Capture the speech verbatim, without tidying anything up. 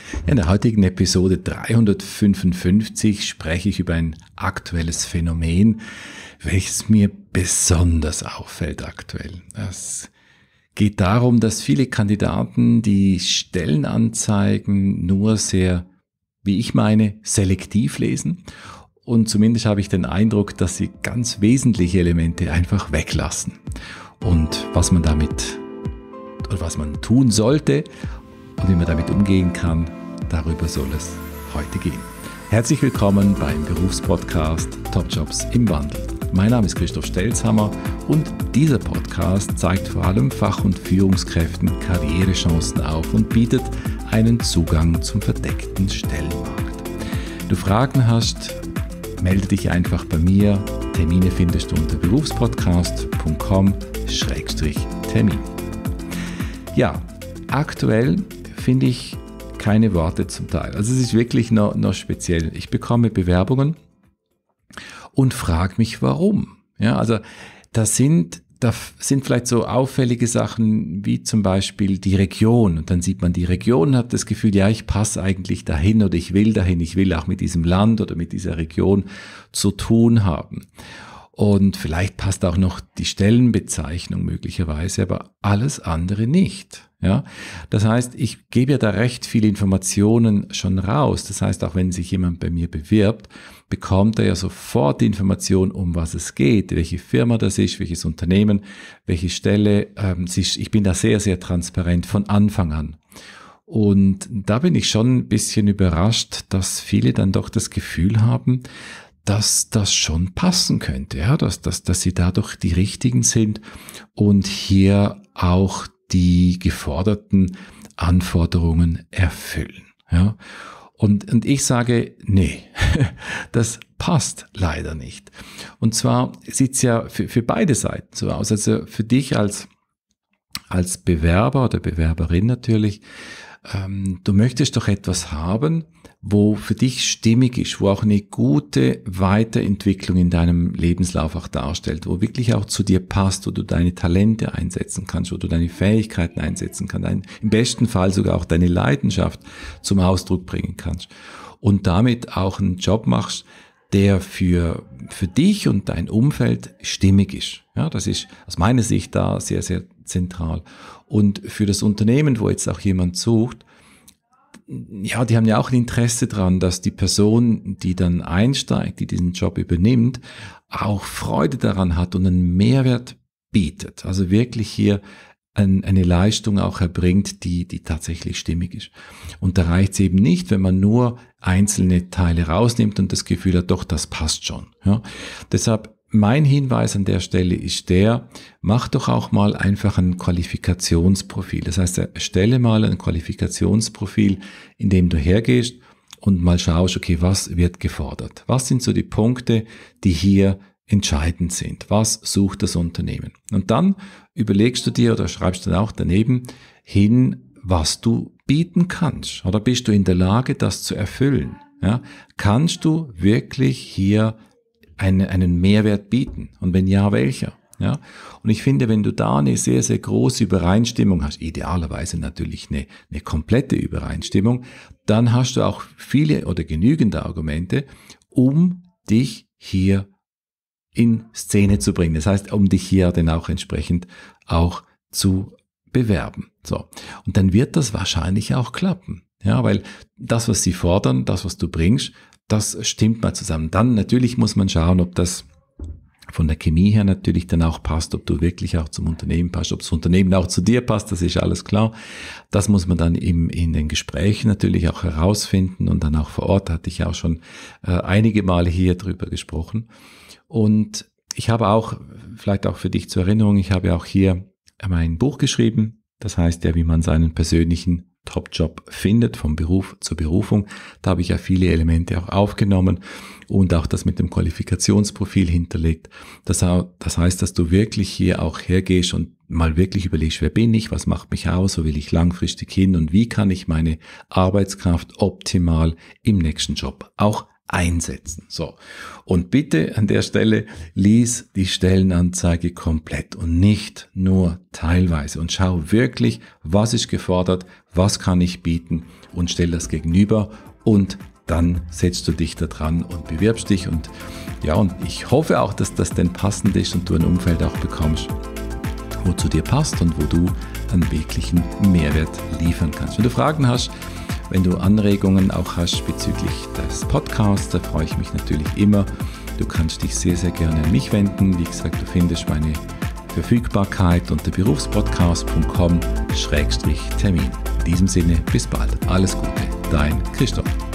In der heutigen Episode dreihundertfünfundfünfzig spreche ich über ein aktuelles Phänomen, welches mir besonders auffällt aktuell. Es geht darum, dass viele Kandidaten die Stellenanzeigen nur sehr, wie ich meine, selektiv lesen. Und zumindest habe ich den Eindruck, dass sie ganz wesentliche Elemente einfach weglassen. Und was man damit, oder was man tun sollte und wie man damit umgehen kann, darüber soll es heute gehen. Herzlich willkommen beim Berufspodcast Top Jobs im Wandel. Mein Name ist Christoph Stelzhammer und dieser Podcast zeigt vor allem Fach- und Führungskräften Karrierechancen auf und bietet einen Zugang zum verdeckten Stellenmarkt. Wenn du Fragen hast, melde dich einfach bei mir. Termine findest du unter berufspodcast punkt com Schrägstrich Termin. Ja, aktuell finde ich keine Worte zum Teil. Also es ist wirklich noch, noch speziell. Ich bekomme Bewerbungen und frage mich, warum. Ja, also das sind, da sind vielleicht so auffällige Sachen wie zum Beispiel die Region. Und dann sieht man die Region und hat das Gefühl, ja, ich passe eigentlich dahin oder ich will dahin. Ich will auch mit diesem Land oder mit dieser Region zu tun haben. Und vielleicht passt auch noch die Stellenbezeichnung möglicherweise, aber alles andere nicht. Ja, das heißt, ich gebe ja da recht viele Informationen schon raus. Das heißt, auch wenn sich jemand bei mir bewirbt, bekommt er ja sofort die Information, um was es geht, welche Firma das ist, welches Unternehmen, welche Stelle. Ähm, ich bin da sehr, sehr transparent von Anfang an. Und da bin ich schon ein bisschen überrascht, dass viele dann doch das Gefühl haben, dass das schon passen könnte, ja, dass, dass, dass sie dadurch die Richtigen sind und hier auch die geforderten Anforderungen erfüllen. Ja. Und, und ich sage, nee, das passt leider nicht. Und zwar sieht es ja für, für beide Seiten so aus. Also für dich als, als Bewerber oder Bewerberin natürlich, ähm, du möchtest doch etwas haben, wo für dich stimmig ist, wo auch eine gute Weiterentwicklung in deinem Lebenslauf auch darstellt, wo wirklich auch zu dir passt, wo du deine Talente einsetzen kannst, wo du deine Fähigkeiten einsetzen kannst, dein, im besten Fall sogar auch deine Leidenschaft zum Ausdruck bringen kannst und damit auch einen Job machst, der für, für dich und dein Umfeld stimmig ist. Ja, das ist aus meiner Sicht da sehr, sehr zentral. Und für das Unternehmen, wo jetzt auch jemand sucht, ja, die haben ja auch ein Interesse daran, dass die Person, die dann einsteigt, die diesen Job übernimmt, auch Freude daran hat und einen Mehrwert bietet. Also wirklich hier ein, eine Leistung auch erbringt, die, die tatsächlich stimmig ist. Und da reicht es eben nicht, wenn man nur einzelne Teile rausnimmt und das Gefühl hat, doch, das passt schon. Ja. Deshalb mein Hinweis an der Stelle ist der, mach doch auch mal einfach ein Qualifikationsprofil. Das heißt, erstelle mal ein Qualifikationsprofil, in dem du hergehst und mal schaust, okay, was wird gefordert? Was sind so die Punkte, die hier entscheidend sind? Was sucht das Unternehmen? Und dann überlegst du dir oder schreibst dann auch daneben hin, was du bieten kannst. Oder bist du in der Lage, das zu erfüllen? Ja? Kannst du wirklich hier Einen, einen Mehrwert bieten? Und wenn ja, welcher? Ja? Und ich finde, wenn du da eine sehr, sehr große Übereinstimmung hast, idealerweise natürlich eine, eine komplette Übereinstimmung, dann hast du auch viele oder genügende Argumente, um dich hier in Szene zu bringen. Das heißt, um dich hier dann auch entsprechend auch zu bewerben. So. Und dann wird das wahrscheinlich auch klappen. Ja, weil das, was sie fordern, das, was du bringst, das stimmt mal zusammen. Dann natürlich muss man schauen, ob das von der Chemie her natürlich dann auch passt, ob du wirklich auch zum Unternehmen passt, ob das Unternehmen auch zu dir passt, das ist alles klar. Das muss man dann im, in den Gesprächen natürlich auch herausfinden und dann auch vor Ort, hatte ich auch schon äh, einige Male hier drüber gesprochen. Und ich habe auch, vielleicht auch für dich zur Erinnerung, ich habe auch hier mein Buch geschrieben, das heißt ja, wie man seinen persönlichen Top-Job findet, vom Beruf zur Berufung. Da habe ich ja viele Elemente auch aufgenommen und auch das mit dem Qualifikationsprofil hinterlegt. Das, das heißt, dass du wirklich hier auch hergehst und mal wirklich überlegst, wer bin ich, was macht mich aus, wo will ich langfristig hin und wie kann ich meine Arbeitskraft optimal im nächsten Job auch einsetzen. So. Und bitte an der Stelle lies die Stellenanzeige komplett und nicht nur teilweise und schau wirklich, was ist gefordert, was kann ich bieten und stell das gegenüber und dann setzt du dich da dran und bewirbst dich und ja, und ich hoffe auch, dass das denn passend ist und du ein Umfeld auch bekommst, wo zu dir passt und wo du einen wirklichen Mehrwert liefern kannst. Wenn du Fragen hast, wenn du Anregungen auch hast bezüglich des Podcasts, da freue ich mich natürlich immer. Du kannst dich sehr, sehr gerne an mich wenden. Wie gesagt, du findest meine Verfügbarkeit unter berufspodcast punkt com Schrägstrich Termin. In diesem Sinne, bis bald. Alles Gute, dein Christoph.